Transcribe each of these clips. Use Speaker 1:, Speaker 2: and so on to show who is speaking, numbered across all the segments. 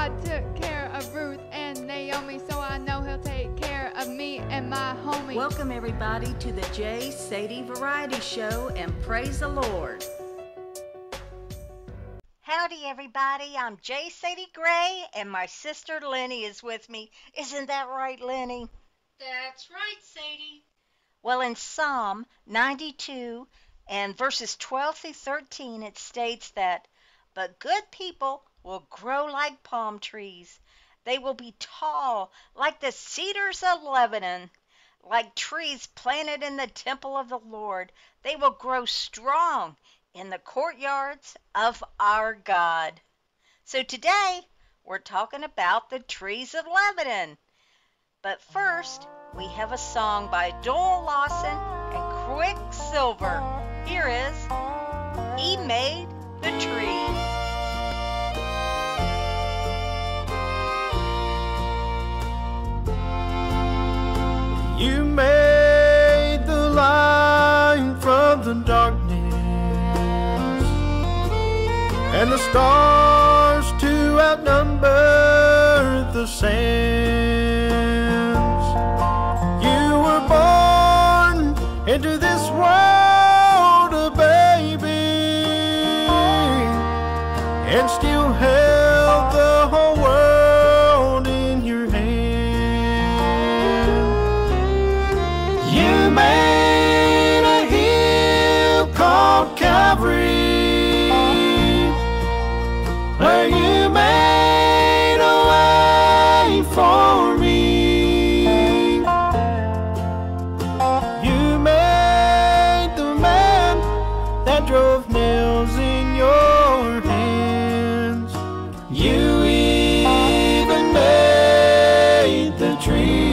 Speaker 1: God took care of Ruth and Naomi, so I know he'll take care of me and my homies.
Speaker 2: Welcome everybody to the J Sadie Variety Show, and praise the Lord.
Speaker 3: Howdy everybody, I'm J Sadie Gray and my sister Lenny is with me. Isn't that right, Lenny?
Speaker 4: That's right, Sadie.
Speaker 3: Well, in Psalm 92 and verses 12 through 13, it states that, "But good people will grow like palm trees. They will be tall like the cedars of Lebanon, like trees planted in the temple of the Lord. They will grow strong in the courtyards of our God." So today, we're talking about the trees of Lebanon. But first, we have a song by Doyle Lawson and Quicksilver. Here is "He Made the Tree."
Speaker 5: You made the light from the darkness, and the stars to outnumber the sands. You were born into this world a baby, and still held the whole world in your hand. You made a hill called Calvary, where you made a way for me. You made the man that drove nails in your hands. You even made the tree.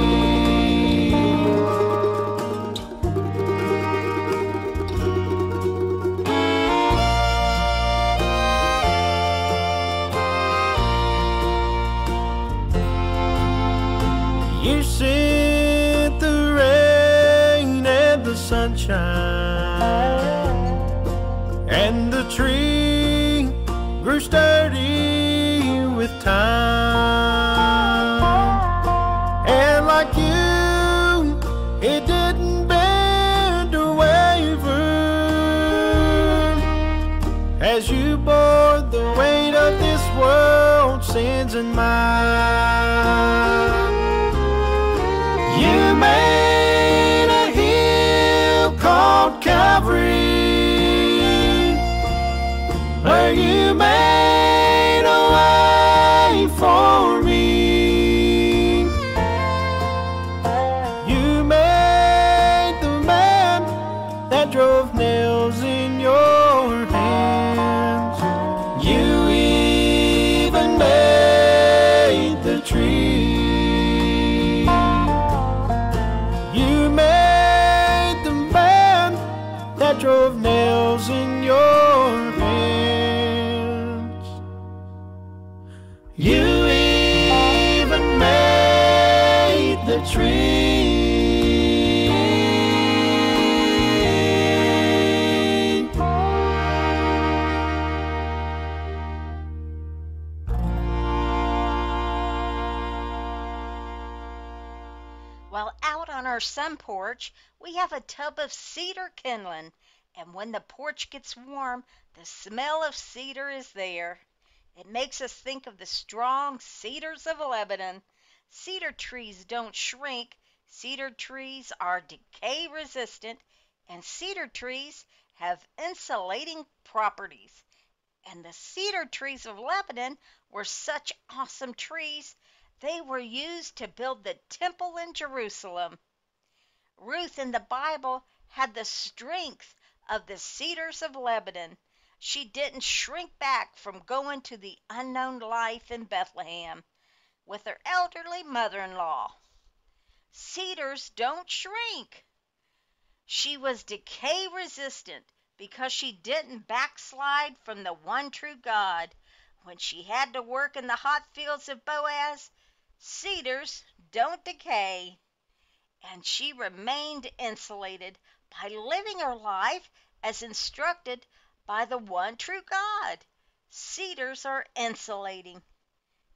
Speaker 5: You sent the rain and the sunshine, and the tree grew sturdy with time. And like you, it didn't bend or waver, as you bore the weight of this world's sins and mine. You made a hill called Calvary, where you made a way for me. You made the man that drove nails in your hands. You even made the tree. You made the man that drove nails in your hands. You even made the tree.
Speaker 3: Well, out on our sun porch, we have a tub of cedar kindling, and when the porch gets warm, the smell of cedar is there. It makes us think of the strong cedars of Lebanon. Cedar trees don't shrink. Cedar trees are decay resistant, and cedar trees have insulating properties. And the cedar trees of Lebanon were such awesome trees, they were used to build the temple in Jerusalem. Ruth in the Bible had the strength of the cedars of Lebanon. She didn't shrink back from going to the unknown life in Bethlehem with her elderly mother-in-law. Cedars don't shrink. She was decay resistant because she didn't backslide from the one true God. When she had to work in the hot fields of Boaz, cedars don't decay. And she remained insulated by living her life as instructed by the one true God. Cedars are insulating.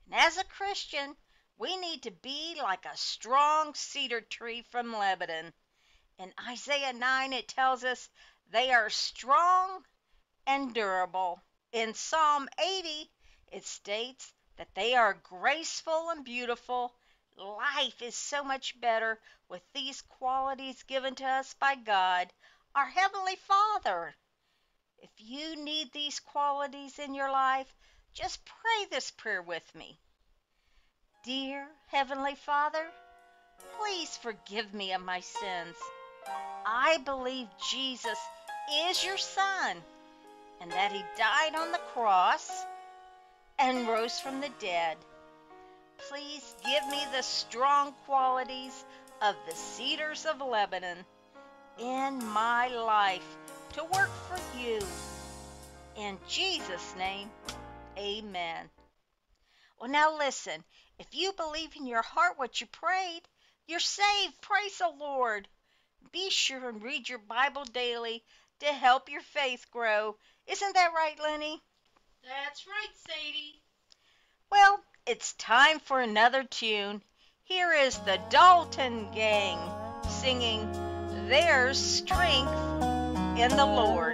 Speaker 3: And as a Christian, we need to be like a strong cedar tree from Lebanon. In Isaiah 9, it tells us they are strong and durable. In Psalm 80, it states that they are graceful and beautiful. Life is so much better with these qualities given to us by God, our Heavenly Father. If you need these qualities in your life, just pray this prayer with me. Dear Heavenly Father, please forgive me of my sins. I believe Jesus is your Son and that He died on the cross and rose from the dead. Please give me the strong qualities of the Cedars of Lebanon in my life to work for you. In Jesus' name, amen. Well, now listen, if you believe in your heart what you prayed, you're saved. Praise the Lord. Be sure and read your Bible daily to help your faith grow. Isn't that right, Lenny?
Speaker 4: That's right, Sadie.
Speaker 3: Well, it's time for another tune. Here is the Dalton Gang singing There's Strength in the Lord.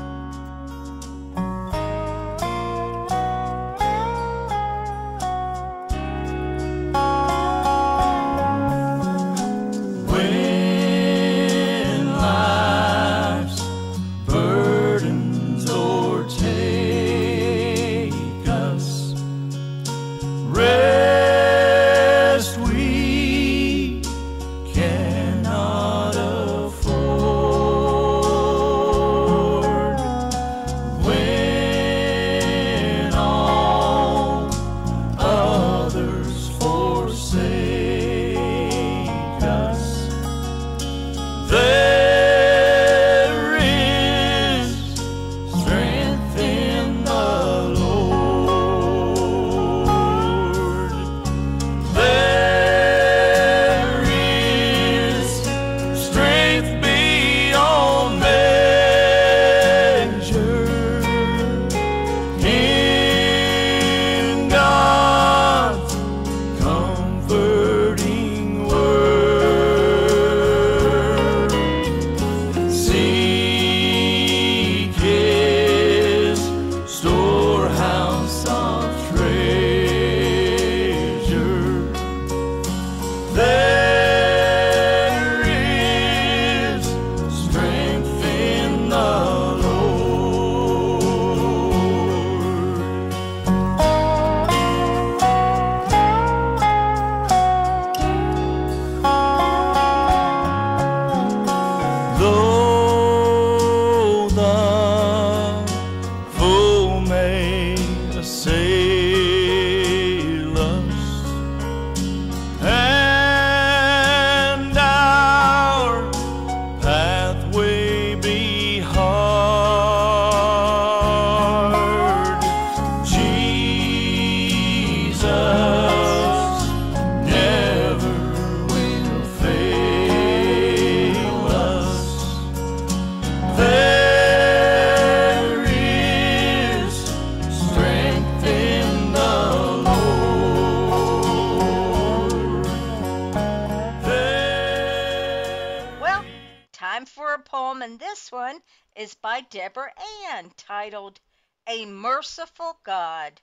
Speaker 3: And this one is by Deborah Ann, titled A Merciful God.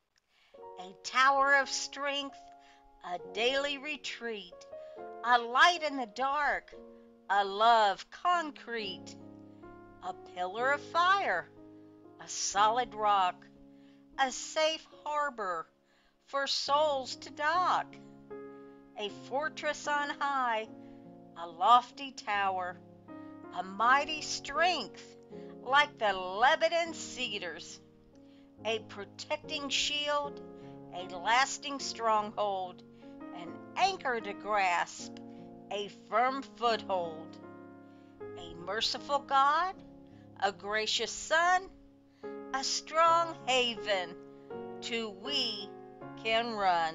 Speaker 3: A tower of strength, a daily retreat, a light in the dark, a love concrete, a pillar of fire, a solid rock, a safe harbor for souls to dock, a fortress on high, a lofty tower, a mighty strength like the Lebanon cedars, a protecting shield, a lasting stronghold, an anchor to grasp, a firm foothold, a merciful God, a gracious Son, a strong haven to we can run.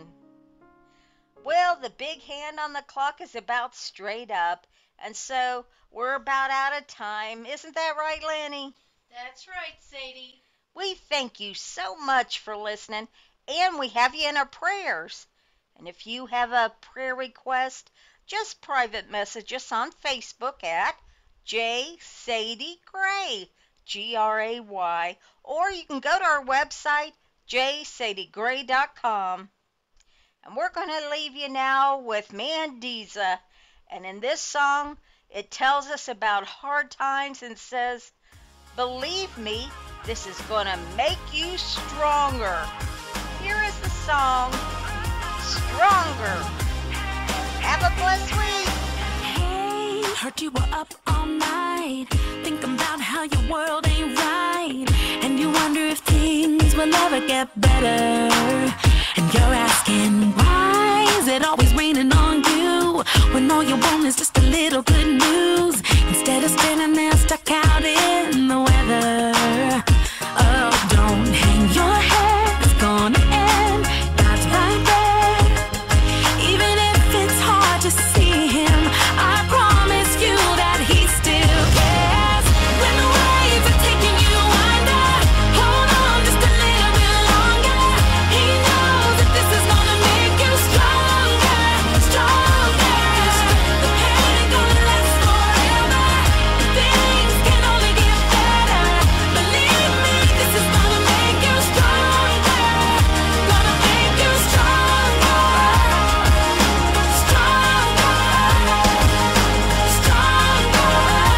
Speaker 3: Well, the big hand on the clock is about straight up, and so we're about out of time. Isn't that right, Lanny?
Speaker 4: That's right, Sadie.
Speaker 3: We thank you so much for listening, and we have you in our prayers. And if you have a prayer request, just private message us on Facebook at J Sadie Gray, Gray, or you can go to our website, jsadiegray.com. And we're going to leave you now with Mandiza. And in this song, it tells us about hard times and says, believe me, this is going to make you stronger. Here is the song, Stronger. Have a blessed week.
Speaker 6: Hey, heard you were up all night, thinking about how your world ain't right, and you wonder if things will ever get better. And you're asking, why is it always raining on you, when all you want is just a little good news, instead of standing there stuck out in the weather. Oh, don't hang your head, it's gonna end, God's right there. Even if it's hard to see him, I promise you that he still cares. When the waves are taking you under, hold on just a little bit longer. He knows that this is gonna make you stronger, stronger. The pain ain't gonna last forever. Things can only get better. Believe me, this is gonna make you stronger. Gonna make you stronger, stronger, stronger.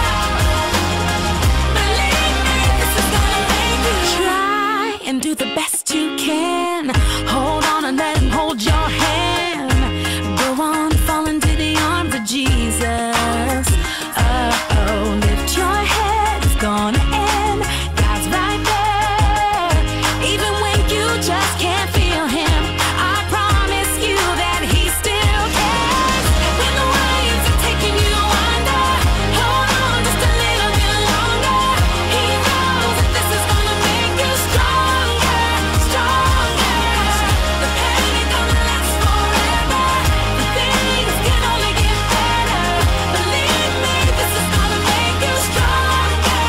Speaker 6: Believe me, this is gonna make you try and do the best you can. Hold on and let him hold your hand. Go on, fall into the arms of Jesus. Oh, lift your head, it's gonna end. God's right there. Even when you just can't feel him, I promise you that he still cares. When the waves are taking you under, hold on just a little bit longer. He knows that this is gonna make you stronger, stronger. The pain ain't gonna last forever. The things can only get better. Believe me, this is gonna make you stronger.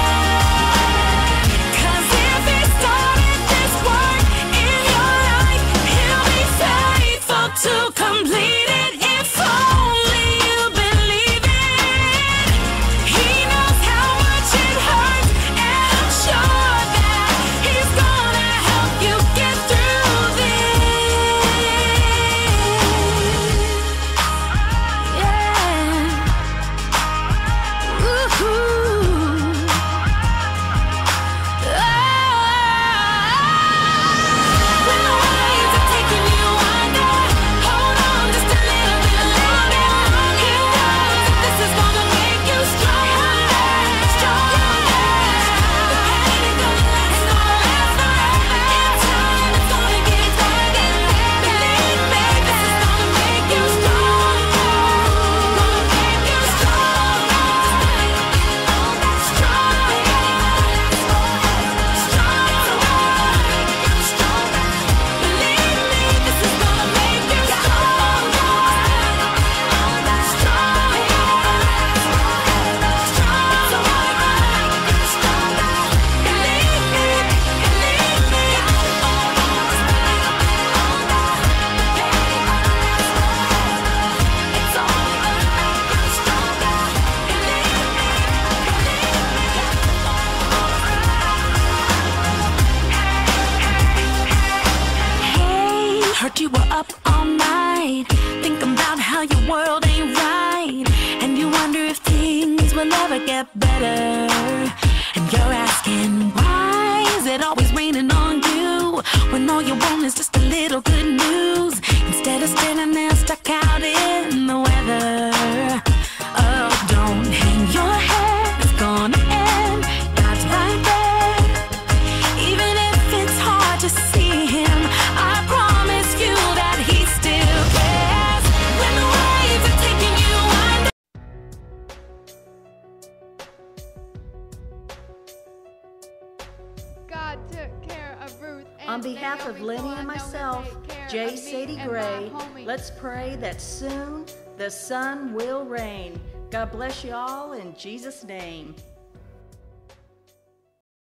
Speaker 6: 'Cause if he started this work in your life, he'll be faithful to complete it. If only you believe it. He knows how much it hurts, and I'm sure that he's gonna help you get through this. Yeah. Woo-hoo. When the waves are taking you under, hold on just a little bit longer. He knows that this is gonna make you stronger, stronger. The pain ain't gonna last forever. In time, it's gonna get better. Believe me, this is gonna make you stronger. Gonna make you stronger, stronger, stronger. Believe me, this is gonna make you stronger, Hey, heard you were up all night, thinking about how your world ain't right, and you wonder if things will ever get better. And you're asking, why is it always raining on you, when all you want is just a little good news, instead of standing there stuck out in the weather. Oh, don't hang your head, it's gonna end. God's right there. Even if it's hard to see him, I promise you that he still cares. When the waves are taking you under.
Speaker 1: God took care of Ruth and
Speaker 2: On behalf of
Speaker 1: Naomi,
Speaker 2: Lenny
Speaker 1: so I
Speaker 2: and
Speaker 1: know he'll
Speaker 2: myself,
Speaker 1: take care
Speaker 2: J
Speaker 1: of me
Speaker 2: Sadie
Speaker 1: and my
Speaker 2: Gray,
Speaker 1: homie.
Speaker 2: let's pray that soon the sun will reign. God bless you all in Jesus' name.